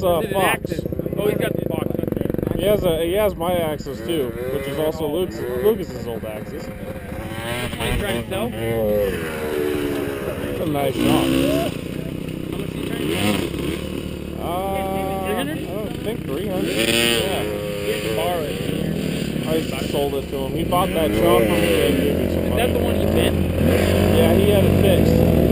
Fox. Axis. Oh, he's got the Fox. Okay. He has my Axis too, which is also Lucas's old Axis. What are you trying to sell? It's a nice shot. How much are you trying to sell? 300? I don't think 300. Yeah. You can borrow it. I sold it to him. He bought that shot from me and gave me some Is money. that the one you bent? Yeah, he had it fixed.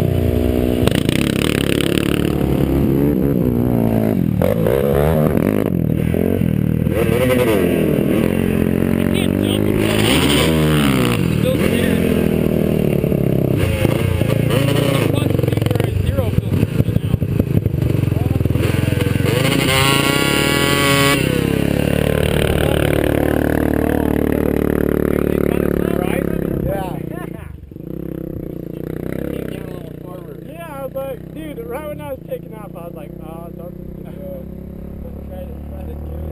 Dude, right when I was taking off, I was like, oh, don't try to